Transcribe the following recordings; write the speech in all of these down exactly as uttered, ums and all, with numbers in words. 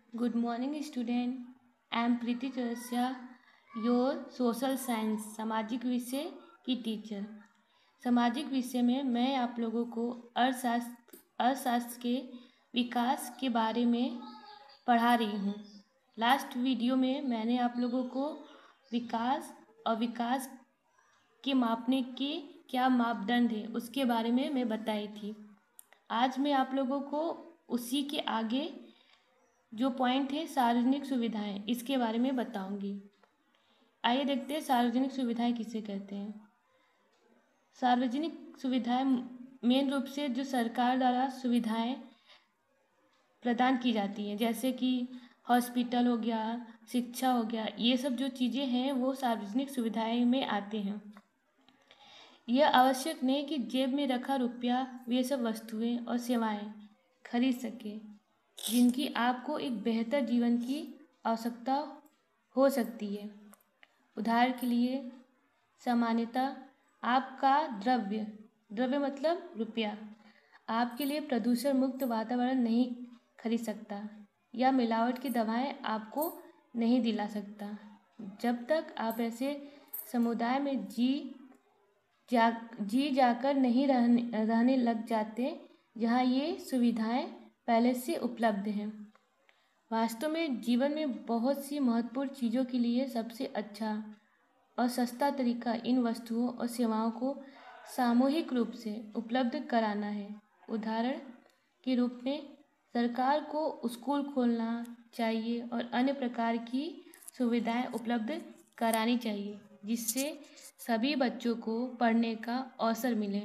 Good morning, student. I am Preeti Chaursia, your social science सामाजिक विषय की teacher. सामाजिक विषय में मैं आप लोगों को अर्थशास्त्र अर्थशास्त्र के विकास के बारे में पढ़ा रही हूँ। लास्ट वीडियो में मैंने आप लोगों को विकास और विकास के मापने के क्या मापदंड है उसके बारे में मैं बताई थी। आज मैं आप लोगों को उसी के आगे जो पॉइंट है सार्वजनिक सुविधाएं, इसके बारे में बताऊंगी। आइए देखते हैं सार्वजनिक सुविधाएं किसे कहते हैं। सार्वजनिक सुविधाएं मेन रूप से जो सरकार द्वारा सुविधाएं प्रदान की जाती हैं, जैसे कि हॉस्पिटल हो गया, शिक्षा हो गया, ये सब जो चीज़ें हैं वो सार्वजनिक सुविधाएं में आते हैं। यह आवश्यक नहीं कि जेब में रखा रुपया वे सब वस्तुएं और सेवाएं खरीद सके जिनकी आपको एक बेहतर जीवन की आवश्यकता हो सकती है। उदाहरण के लिए सामान्यतः आपका द्रव्य द्रव्य मतलब रुपया आपके लिए प्रदूषण मुक्त वातावरण नहीं खरीद सकता या मिलावट की दवाएं आपको नहीं दिला सकता। जब तक आप ऐसे समुदाय में जी जा जी जाकर नहीं रहने रहने लग जाते जहाँ ये सुविधाएं पहले से उपलब्ध हैं। वास्तव में जीवन में बहुत सी महत्वपूर्ण चीज़ों के लिए सबसे अच्छा और सस्ता तरीका इन वस्तुओं और सेवाओं को सामूहिक रूप से उपलब्ध कराना है। उदाहरण के रूप में सरकार को स्कूल खोलना चाहिए और अन्य प्रकार की सुविधाएं उपलब्ध करानी चाहिए जिससे सभी बच्चों को पढ़ने का अवसर मिले।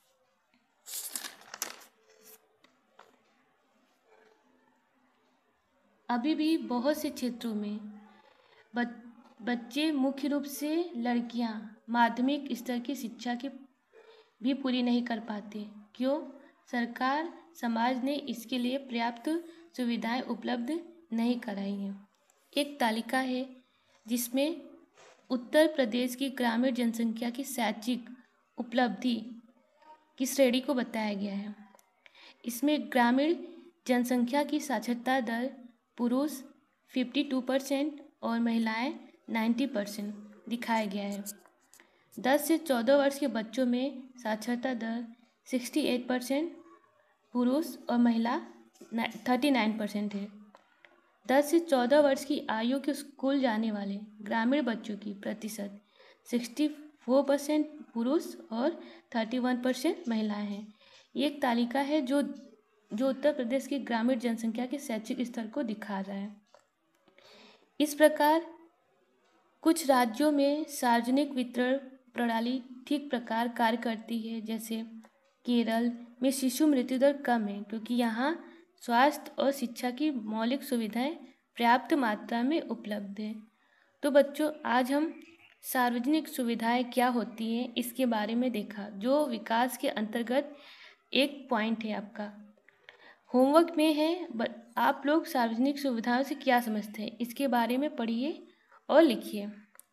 अभी भी बहुत से क्षेत्रों में बच्चे मुख्य रूप से लड़कियां माध्यमिक स्तर की शिक्षा की भी पूरी नहीं कर पाते। क्यों? सरकार समाज ने इसके लिए पर्याप्त सुविधाएं उपलब्ध नहीं कराई हैं। एक तालिका है जिसमें उत्तर प्रदेश की ग्रामीण जनसंख्या की शैक्षिक उपलब्धि की श्रेणी को बताया गया है। इसमें ग्रामीण जनसंख्या की साक्षरता दर पुरुष बावन परसेंट और महिलाएं नब्बे परसेंट दिखाया गया है। दस से चौदह वर्ष के बच्चों में साक्षरता दर अड़सठ परसेंट पुरुष और महिला उनतालीस परसेंट है। दस से चौदह वर्ष की आयु के स्कूल जाने वाले ग्रामीण बच्चों की प्रतिशत चौंसठ परसेंट पुरुष और इकतीस परसेंट महिलाएं हैं। ये एक तालिका है जो जो उत्तर प्रदेश की ग्रामीण जनसंख्या के शैक्षिक स्तर को दिखा रहा है। इस प्रकार कुछ राज्यों में सार्वजनिक वितरण प्रणाली ठीक प्रकार कार्य करती है। जैसे केरल में शिशु मृत्यु दर कम है क्योंकि यहाँ स्वास्थ्य और शिक्षा की मौलिक सुविधाएं पर्याप्त मात्रा में उपलब्ध है। तो बच्चों, आज हम सार्वजनिक सुविधाएं क्या होती हैं इसके बारे में देखा, जो विकास के अंतर्गत एक पॉइंट है। आपका होमवर्क में है, आप लोग सार्वजनिक सुविधाओं से क्या समझते हैं इसके बारे में पढ़िए और लिखिए।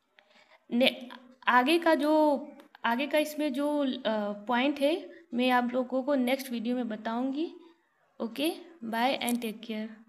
आगे का जो आगे का इसमें जो पॉइंट है मैं आप लोगों को नेक्स्ट वीडियो में बताऊंगी। Okay, bye and take care.